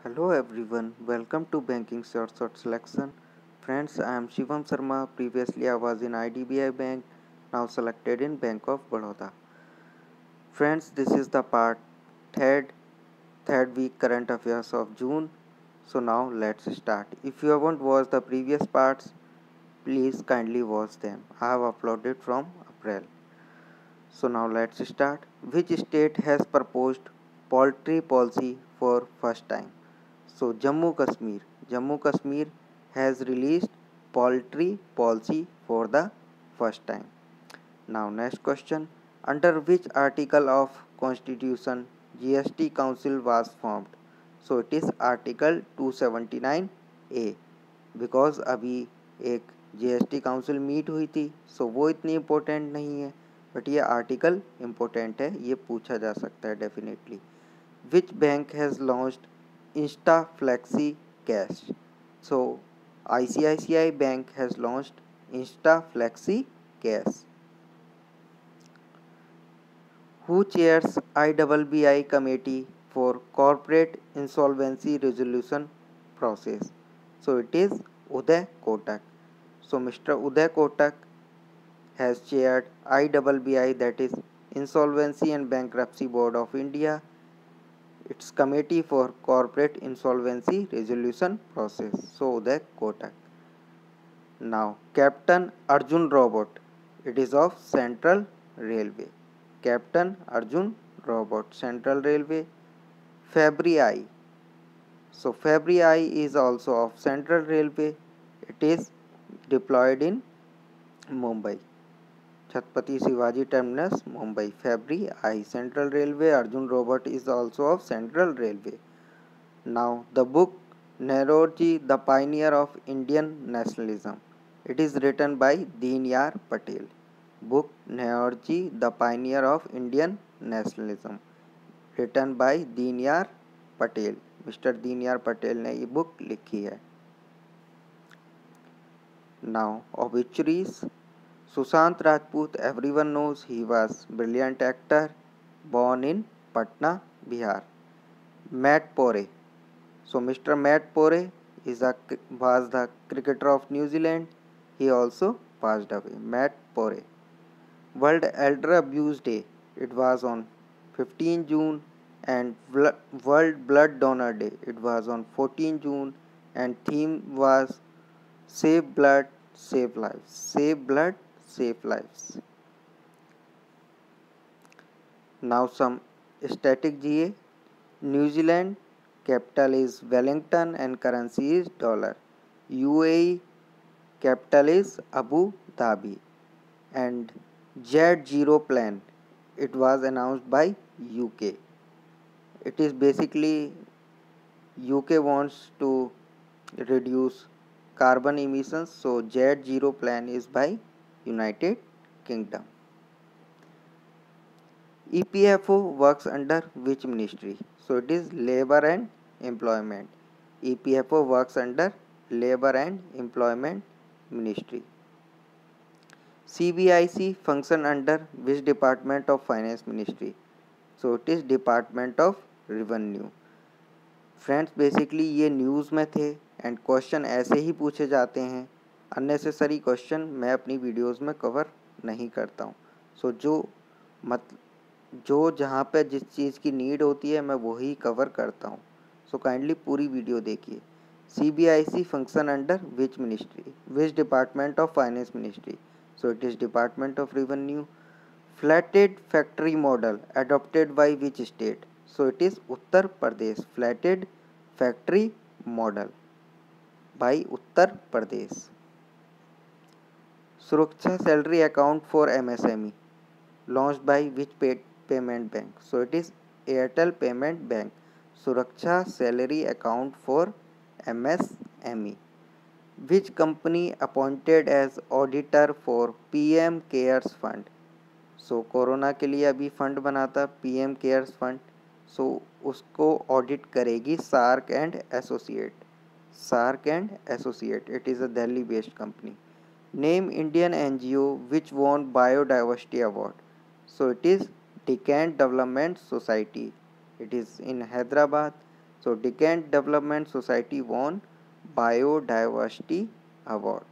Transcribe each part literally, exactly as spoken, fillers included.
Hello everyone, welcome to Banking Short Short Selection. Friends, I am Shivam Sharma. Previously I was in I D B I Bank, now selected in Bank of Baroda. Friends, this is the part third, third week current affairs of June. So now let's start. If you haven't watched the previous parts, please kindly watch them. I have uploaded from April. So now let's start. Which state has proposed poultry policy for first time? So Jammu Kashmir, Jammu Kashmir has released poultry policy for the first time. Now next question, under which article of Constitution G S T Council was formed? So it is Article two seventy-nine A, because अभी एक G S T council meet हुई थी, सो वो इतनी important नहीं है, but ये article important है, ये पूछा जा सकता है definitely. Which bank has launched Insta Flexi Cash? So I C I C I Bank has launched Insta Flexi Cash. Who chairs I B B I committee for corporate insolvency resolution process? So it is Uday Kotak. So Mister Uday Kotak has chaired I B B I, that is Insolvency and Bankruptcy Board of India, its committee for corporate insolvency resolution process. So Uday Kotak. Now Captain Arjun Robot, it is of Central Railway. Captain Arjun Robot, Central Railway. Fabri. So Fabri is also of Central Railway. It is deployed in Mumbai. Chhatrapati Shivaji Terminus, Mumbai. Fabri, Central Railway. Arjun Robot is also of Central Railway. Now the book Nehruji, the Pioneer of Indian Nationalism. It is written by Deenyar Patel. Book Nehruji, the Pioneer of Indian Nationalism, written by Deenyar Patel. Mister Deenyar Patel ने ये book लिखी है. Now obituaries. Sushant Rajput, everyone knows he was brilliant actor, born in Patna, Bihar. Matt Pore. So Mister Matt Pore is a was the cricketer of New Zealand. He also passed away. Matt Pore. World Elder Abuse Day. It was on fifteenth June, and World Blood Donor Day. It was on fourteenth June, and theme was Save Blood, Save Lives. Save Blood, Save Lives. Now some static G A. New Zealand capital is Wellington and currency is dollar. U A E capital is Abu Dhabi. And Jet Zero plan, it was announced by U K. It is basically U K wants to reduce carbon emissions, so Jet Zero plan is by United Kingdom. E P F O works under which ministry? So it is Labour and Employment. E P F O works under Labour and Employment Ministry. C B I C function under which department of Finance Ministry? So it is Department of Revenue. Friends basically ये news में थे and question ऐसे ही पूछे जाते हैं. Unnecessary question मैं अपनी videos में कवर नहीं करता हूँ. सो so, जो मत जो जहाँ पे जिस चीज़ की नीड होती है मैं वही कवर करता हूँ. सो काइंडली पूरी वीडियो देखिए. C B I C function under which ministry, which department of finance ministry? So it is Department of Revenue. Flatted factory model adopted by which state? So it is Uttar Pradesh. Flatted factory model by Uttar Pradesh. Suraksha salary account for M S M E launched by which pay payment bank? So it is Airtel Payment Bank. Suraksha salary account for M S M E. Which company appointed as auditor for P M Cares Fund? So corona के लिए अभी fund बना था P M cares fund. So उसको audit करेगी SARC and associate. SARC and associate, it is a Delhi based company. Name Indian N G O which won biodiversity award? So it is Deccan development society. It is in Hyderabad. So Deccan Development Society won Biodiversity Award.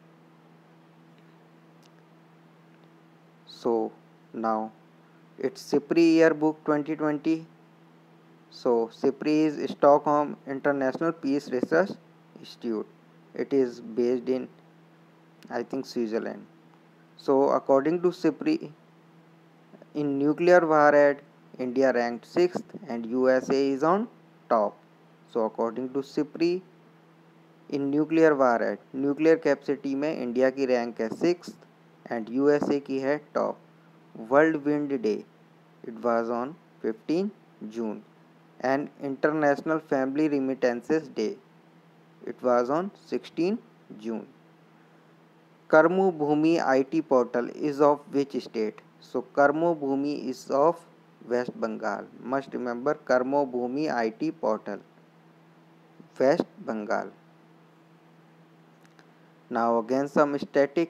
So now it's SIPRI Yearbook twenty twenty. So SIPRI is Stockholm International Peace Research Institute. It is based in, I think, Switzerland. So according to SIPRI, in nuclear warhead, India ranked sixth and U S A is on top. So according to SIPRI, in nuclear warhead, nuclear capacity में India की rank है sixth and USA की है top. World wind day it was on fifteen June and international family remittances day it was on sixteen June. Karmo Bhumi IT portal is of which state? So Karmo Bhumi is of West Bengal. Must remember Karmo Bhumi IT portal, West Bengal. Now again some static.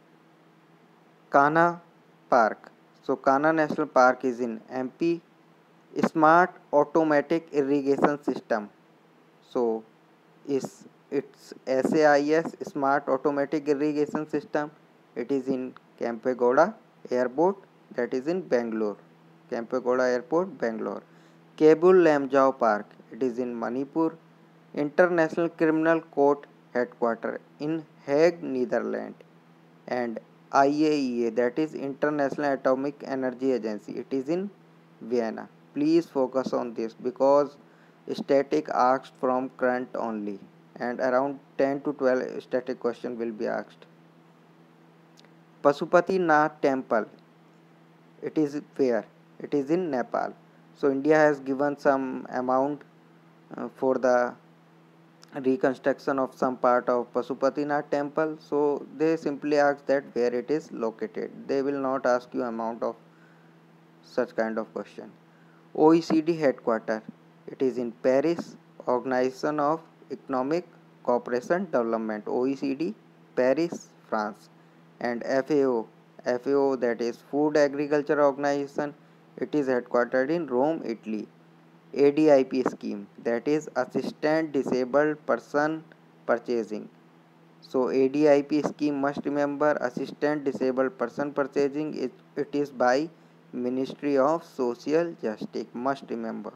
Kanha Park. So Kanha National Park is in M P. Smart Automatic Irrigation System. So is it's S A I S, Smart Automatic Irrigation System. It is in Kempegowda Airport, that is in Bangalore. Kempegowda Airport, Bangalore. Kebul Lamjao Park. It is in Manipur. International Criminal Court headquarter in Hague, Netherlands. And I A E A, that is International Atomic Energy Agency, it is in Vienna. Please focus on this because static asked from current only and around ten to twelve static question will be asked. Pasupati Nath temple, it is where? It is in Nepal. So India has given some amount uh, for the reconstruction of some part of Pasupatinath temple. So they simply ask that where it is located. They will not ask you amount of such kind of question. O E C D headquarter, it is in Paris. Organization of Economic Cooperation Development, O E C D, Paris, France. And F A O, F A O, that is Food Agriculture Organization, it is headquartered in Rome, Italy. A D I P scheme, that is Assistant Disabled Person Purchasing. So A D I P scheme, must remember, Assistant Disabled Person Purchasing, it, it is by Ministry of Social Justice, must remember.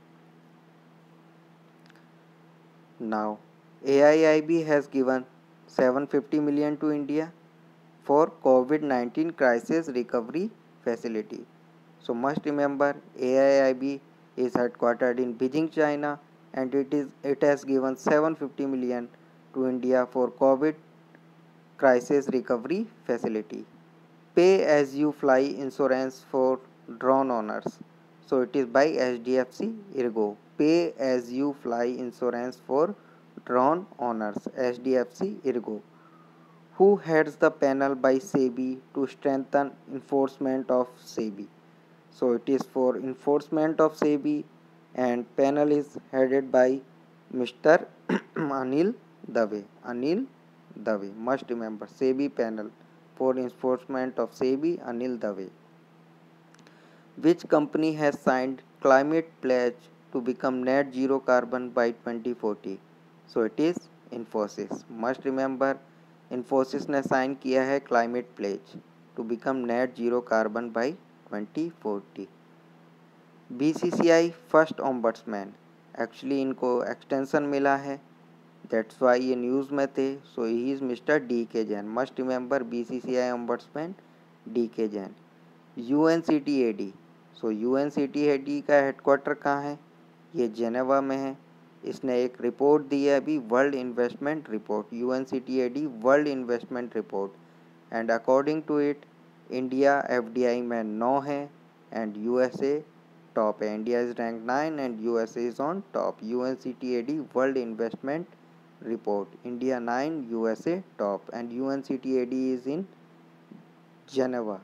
Now A I I B has given seven hundred fifty million to India for COVID nineteen crisis recovery facility. So must remember A I I B is headquartered in Beijing, China, and it is it has given seven hundred fifty million to India for COVID crisis recovery facility. Pay as you fly insurance for drone owners. So it is by H D F C Ergo. Pay as you fly insurance for drone owners, H D F C Ergo. Who heads the panel by SEBI to strengthen enforcement of SEBI? So it is for enforcement of SEBI and panel is headed by Mister Anil Dave. Anil Dave. Must remember SEBI panel for enforcement of SEBI, Anil Dave. Which company has signed climate pledge to become net zero carbon by twenty forty? So it is Infosys. Must remember Infosys ने sign किया है climate pledge to become net zero carbon by twenty forty. B C C I first ombudsman, actually इनको extension मिला है, that's why ये news में थे. So he is mister D K Jain. Must remember B C C I ombudsman D K Jain. U N C T A D. So U N C T A D का headquarter कहाँ है? ये Geneva में है. इसने एक रिपोर्ट दी है अभी, world investment report, U N C T A D world investment report. And according to it India F D I में नौ है and U S A top है. India is rank nine and U S A is on top. U N C T A D world investment report, India nine, U S A top, and U N C T A D is in Geneva.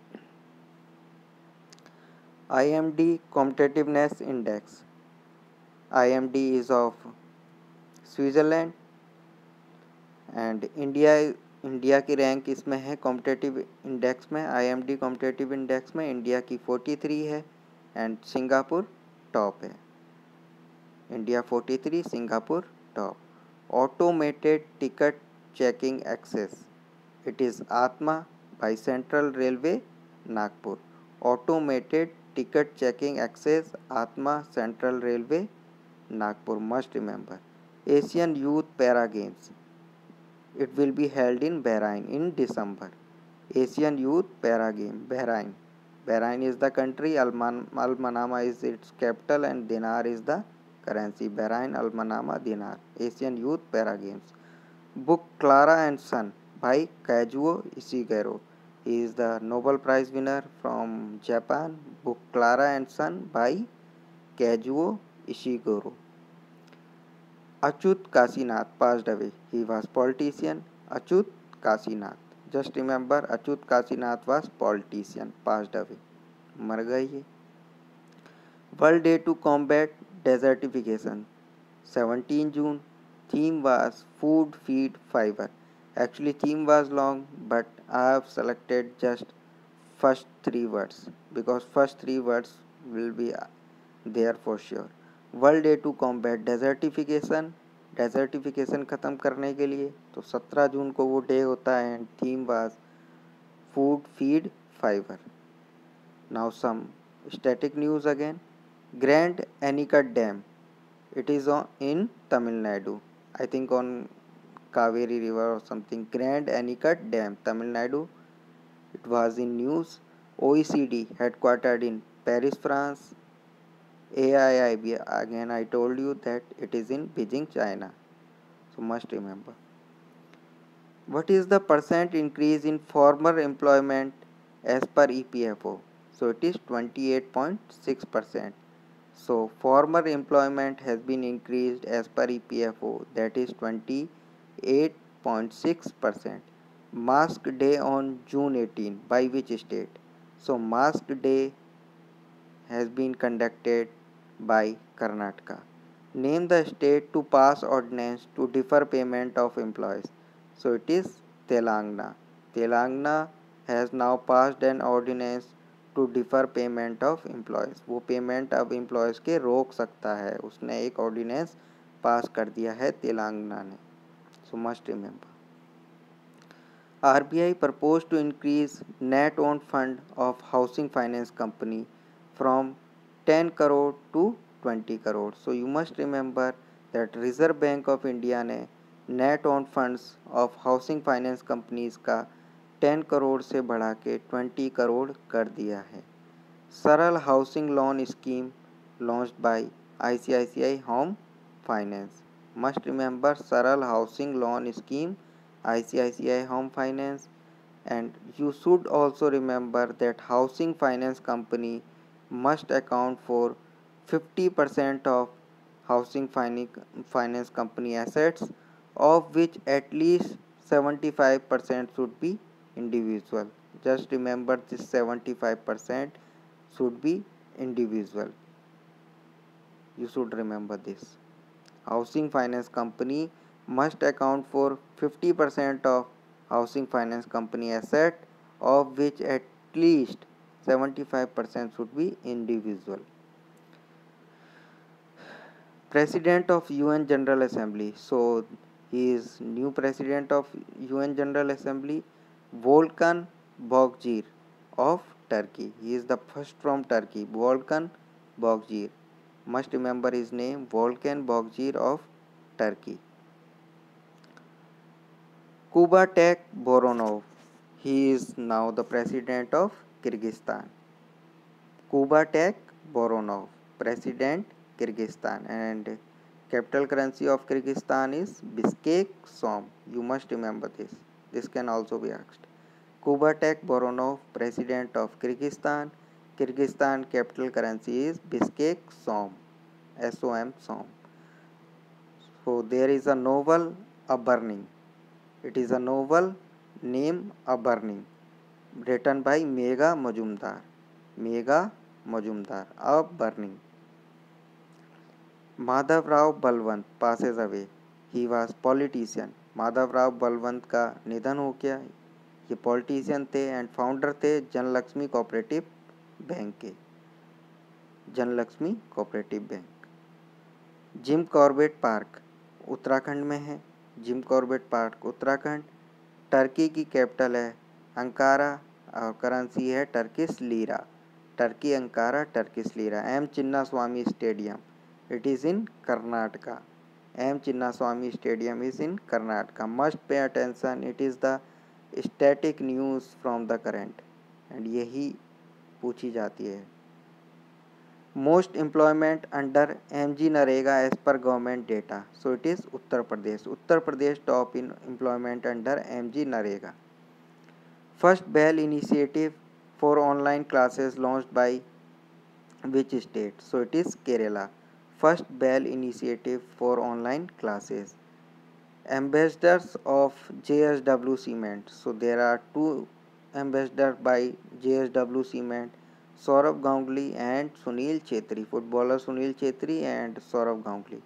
I M D competitiveness index, I M D is of Switzerland and India India की rank इसमें है competitive index में. I M D competitive index में India की forty three है and Singapore top है. India forty-three, Singapore top. Automated ticket checking access. It is Atma by Central Railway, Nagpur. Automated ticket checking access, Atma, Central Railway, Nagpur. Must remember. Asian Youth Para Games. It will be held in Bahrain in December. Asian Youth Para Game, Bahrain. Bahrain is the country, Al Manama is its capital, and dinar is the currency. Bahrain, Al Manama, dinar. Asian Youth Para Games. Book Clara and Son by Kazuo Ishiguro. He is the Nobel Prize winner from Japan. Book Clara and Son by Kazuo Ishiguro. Achut Kasinath passed away. He was politician. Achut Kasinath. Just remember, Achut Kasinath was politician. Passed away. मर गए ये. World Day to Combat Desertification. seventeen June. Theme was Food, Feed, Fiber. Actually, theme was long, but I have selected just first three words because first three words will be there for sure. World day to combat desertification. Desertification ख़त्म करने के लिए तो सत्रह जून को वो day होता है and theme was food feed fibre. Now some static news again. Grand anicut dam. It is in Tamil Nadu. I think on Kaveri river और something. Grand anicut dam, Tamil Nadu. It was in news. O E C D headquartered in Paris, France. A I I B, again I told you that it is in Beijing, China. So must remember. What is the percent increase in former employment as per E P F O? So it is twenty-eight point six percent. So former employment has been increased as per E P F O, that is twenty-eight point six percent. Mask Day on June eighteenth by which state? So Mask Day has been conducted by Karnataka. Name the state to pass ordinance to defer payment of employees. So it is Telangana. Telangana has now passed an ordinance to defer payment of employees. वो payment of employees के रोक सकता है. उसने एक ordinance पास कर दिया है तेलंगाना ने. So must remember. R B I proposed to increase net owned fund of housing finance company from ten crore to twenty crore. So you must remember that Reserve Bank of India ने net owned funds of housing finance companies का ten crore से बढ़ा के twenty crore कर दिया है. Saral housing loan scheme launched by I C I C I Home Finance. Must remember Saral housing loan scheme I C I C I Home Finance. And you should also remember that housing finance company must account for fifty percent of housing finance company assets, of which at least seventy-five percent should be individual. Just remember this seventy-five percent should be individual. You should remember this. Housing finance company must account for fifty percent of housing finance company asset, of which at least seventy-five percent should be individual. President of U N General Assembly. So he is new president of U N General Assembly, Volkan Bozkır of Turkey. He is the first from Turkey, Volkan Bozkır. Must remember his name, Volkan Bozkır of Turkey. Kubatek Boronov. He is now the president of Kyrgyzstan. Kubatek Boronov, president Kyrgyzstan, and capital currency of Kyrgyzstan is Bishkek Som. You must remember this. This can also be asked. Kubatek Boronov, president of Kyrgyzstan. Kyrgyzstan capital currency is Bishkek Som. S O M Som. So there is a novel, A Burning. It is a novel named A Burning, written by Megha Majumdar. Megha Majumdar, A Burning. Madhav Rao Balwant passes away. He was politician. Madhav Rao Balwant का निधन हो गया. ये politician थे and founder थे Janlakshmi cooperative bank के. Janalakshmi cooperative bank. Jim Corbett park Uttarakhand में है। Jim Corbett park Uttarakhand. Turkey की कैपिटल है अंकारा और करेंसी है Turkish lira. Turkey Ankara, Turkish lira. M Chinna Swamy stadium, it is in Karnataka. M Chinna Swamy stadium is in Karnataka. Must pay attention, it is the static news from the current, and यही पूछी जाती है। Most employment under M G NREGA as पर government data, so it is Uttar Pradesh. Uttar Pradesh top in employment under M G NREGA. First bell initiative for online classes launched by which state, so it is Kerala. First bell initiative for online classes. Ambassadors of J S W Cement, so there are two ambassadors by J S W Cement, Saurabh Ganguly and Sunil Chhetri, footballer Sunil Chhetri and Saurabh Ganguly.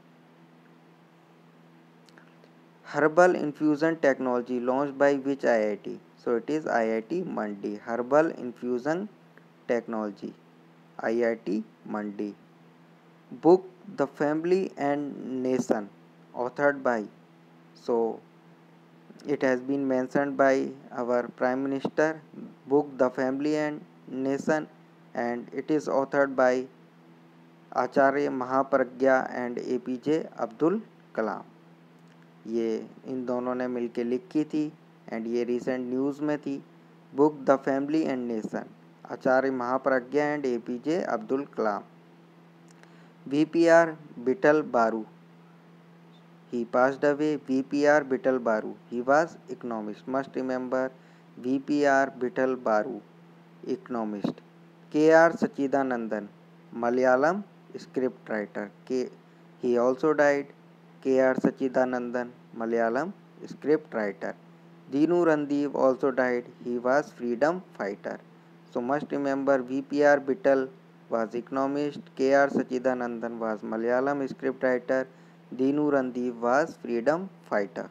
Herbal infusion technology launched by which I I T, so it is I I T Mandi. Herbal infusion technology, I I T Mandi. Book The Family and Nation, authored by, so it has been mentioned by our Prime Minister. Book The Family and Nation, and it is authored by Acharya Mahapragya and A P J Abdul Kalam. ये इन दोनों ने मिलके लिखी थी and ये recent news में थी। Book the family and nation, Acharya Mahapragya and A P J Abdul Kalam. V P R Bittal Baru, he passed away. V P R Bital Baru, he was economist. Must remember V P R Bital Baru, economist. K R Sachidanandan, Malayalam script writer. K, he also died. K R Sachidanandan, Malayalam script writer. Dinu Randeep also died. He was freedom fighter. So must remember V P R Bital was economist. K R Sachidanandan was Malayalam script writer. Dinu Randeep was freedom fighter.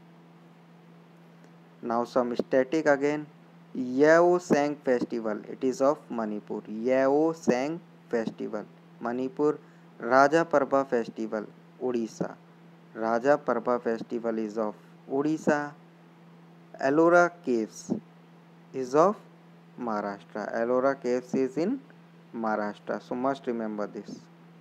Now some static again. Yao Sang festival, it is of Manipur. Yao Sang festival, Manipur. Raja Parba festival, Odisha. Raja Parba festival is of Odisha. Ellora caves is of Maharashtra. Ellora caves is in Maharashtra, so must remember this.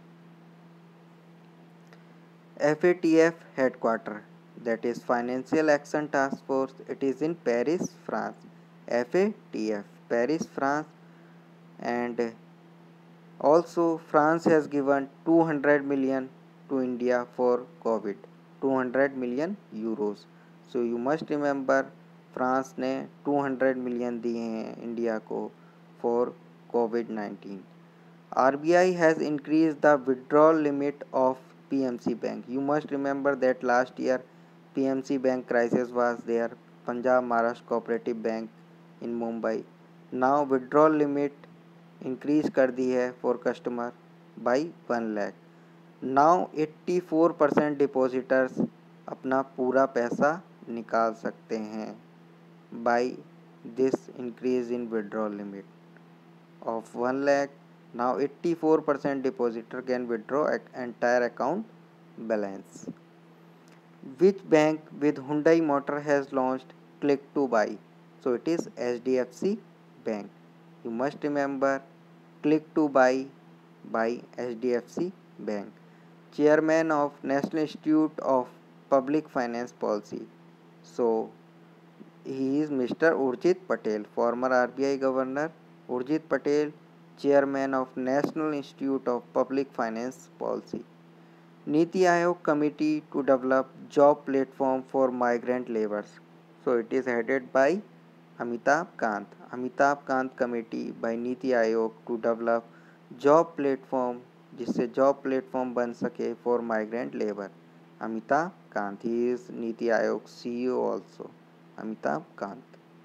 F A T F headquarter, that is Financial Action Task Force, it is in Paris, France. F A T F, Paris, France. And also France has given two hundred million to India for COVID, two hundred million euros. So you must remember France ने two hundred million दिए हैं India को for COVID nineteen. R B I has increased the withdrawal limit of P M C Bank. You must remember that last year P M C Bank crisis was there, Punjab Maharashtra Cooperative Bank in Mumbai. Now withdrawal limit increase कर दी है for customer by one lakh. Now eighty-four percent depositors अपना पूरा पैसा निकाल सकते हैं by this increase in withdrawal limit of one lakh. Now eighty-four percent depositor can withdraw entire account balance. Which bank with Hyundai Motor has launched Click to Buy? So it is H D F C Bank. You must remember Click to Buy by H D F C Bank. Chairman of National Institute of Public Finance Policy. So he is Mister Urjit Patel, former R B I Governor Urjit Patel, Chairman of National Institute of Public Finance Policy. Niti Aayog Committee to develop job platform for migrant laborers. So it is headed by Amitabh Kant. Amitabh Kant Committee by Niti Aayog to develop job platform, जिससे job platform बन सके for migrant labor. Amitabh Kant, he is Niti Aayog C E O also. Amitabh Kant.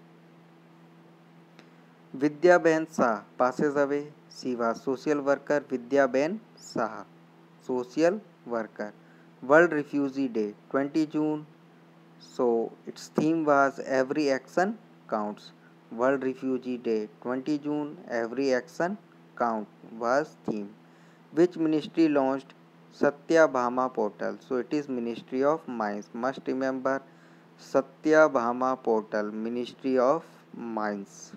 Vidya Ben Shah passes away. She was social worker Vidya Ben Shah, social worker. World Refugee Day, twentieth June. So its theme was Every Action Counts. World Refugee Day, twentieth June. Every Action Count was theme. Which ministry launched Satyabhama portal. So it is Ministry of Mines. Must remember Satyabhama portal, Ministry of Mines.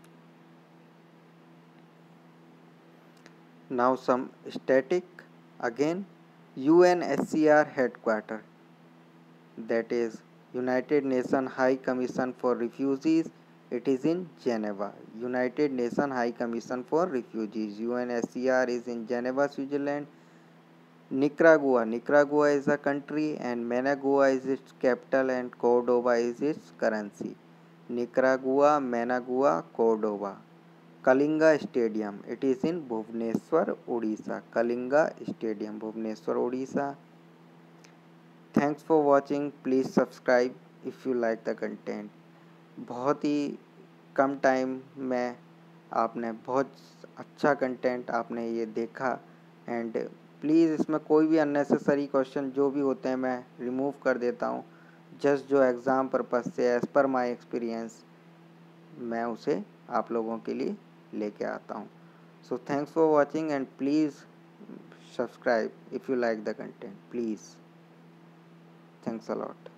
Now some static again. U N H C R headquarter, that is United Nations High Commission for Refugees. It is in Geneva. United Nations High Commission for Refugees, U N H C R, is in Geneva, Switzerland. Nicaragua. Nicaragua is a country and Managua is its capital and Cordoba is its currency. Nicaragua, Managua, Cordoba. Kalinga Stadium. It is in Bhubaneswar, Odisha. Kalinga Stadium, Bhubaneswar, Odisha. Thanks for watching. Please subscribe if you like the content. बहुत ही कम time में आपने बहुत अच्छा content आपने ये देखा and please इसमें कोई भी अननेसेसरी क्वेश्चन जो भी होते हैं मैं रिमूव कर देता हूँ, जस्ट जो एग्ज़ाम पर्पस से एज़ पर माय एक्सपीरियंस मैं उसे आप लोगों के लिए लेके आता हूँ. So thanks for watching and please subscribe if you like the content. Please. Thanks a lot.